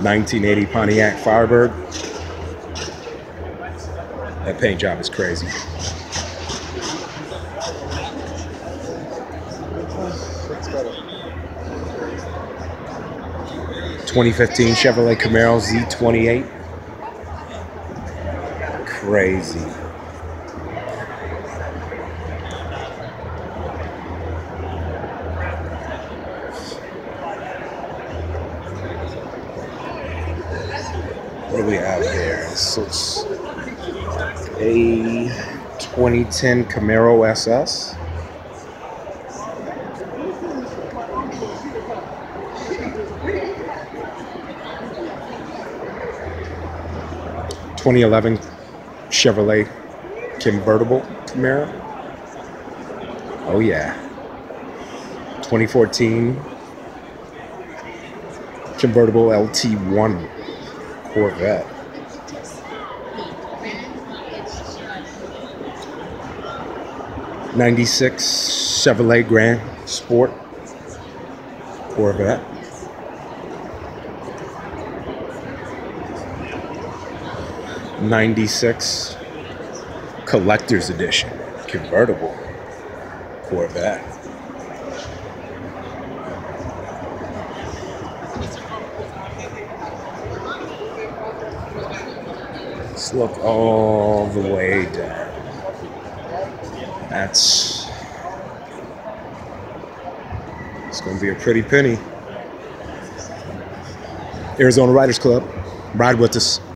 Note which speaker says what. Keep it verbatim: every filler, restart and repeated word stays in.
Speaker 1: nineteen eighty Pontiac Firebird. That paint job is crazy. twenty fifteen Chevrolet Camaro Z twenty-eight. Crazy. What do we have here? So it's a twenty ten Camaro S S. twenty eleven Chevrolet convertible Camaro. Oh yeah. twenty fourteen convertible L T one Corvette. ninety-six Chevrolet Grand Sport Corvette. ninety-six Collector's Edition convertible Corvette. Let's look all the way down. That's it's going to be a pretty penny. Arizona Writers Club, ride with us.